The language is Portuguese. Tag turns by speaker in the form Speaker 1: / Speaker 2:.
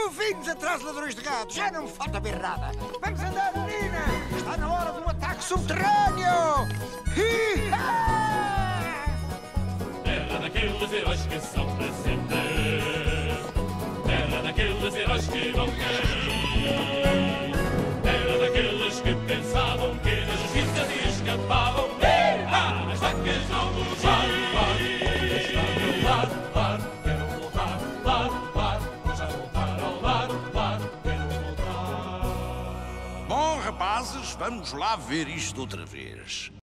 Speaker 1: Bem-vindos atrás, ladrões de gado. Já não me falta berrada. Vamos andar, menina. Está na hora de um ataque subterrâneo.
Speaker 2: Terra daqueles heróis que são para sempre. Terra daqueles heróis que vão cair. Terra daqueles que pensavam que na justiça se escapavam. As vacas não nos
Speaker 3: Bom, rapazes, vamos lá ver isto outra vez.